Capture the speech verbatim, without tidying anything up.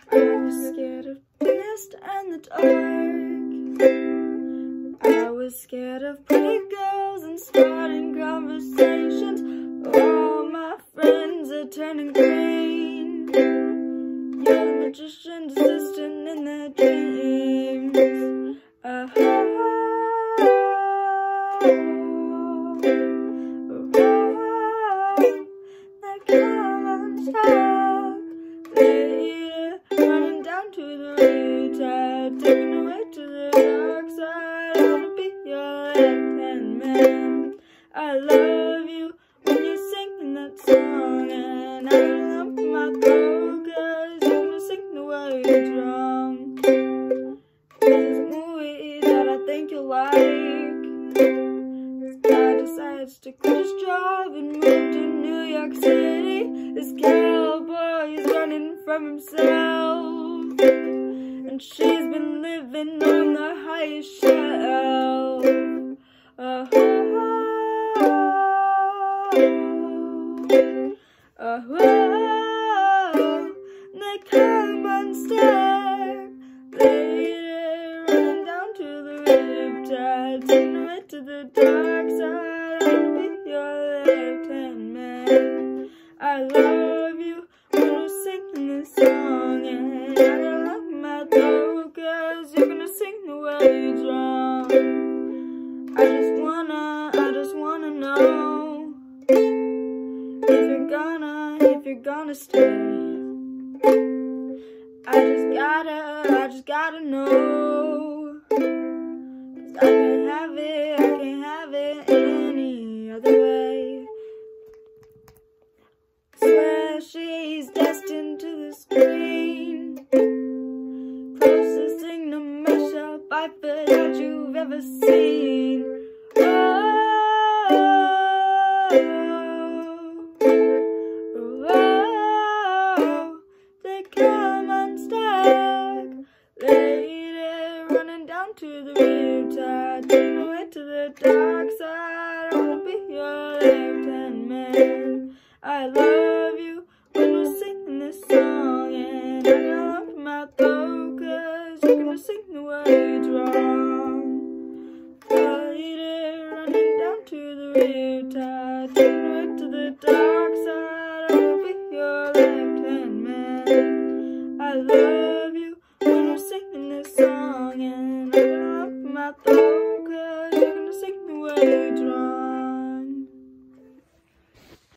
I was scared of the mist and the dark. I was scared of pretty girls and starting conversations. All my friends are turning green. You're the magician's assistant in their dreams. Uh -huh. To the riptide, taken away to the dark side. I wanna be your left-hand man. I love you when you're singing that song, and I lump in my throat 'cause you're gonna sing the words wrong. There's a movie that I think you'll like. This guy decides to quit his job and move to New York City. This cowboy is running from himself, and she's been living on the highest shelf. Uh -huh. Uh -huh. They come unstuck, later running down to the riptide, taking away to the dark side. I wanna be your left-hand man. I love you when you're singing this song, and I love my throat 'cause you're gonna sing the words wrong. I just wanna, I just wanna know if you're gonna, if you're gonna stay. I just gotta, I just gotta know.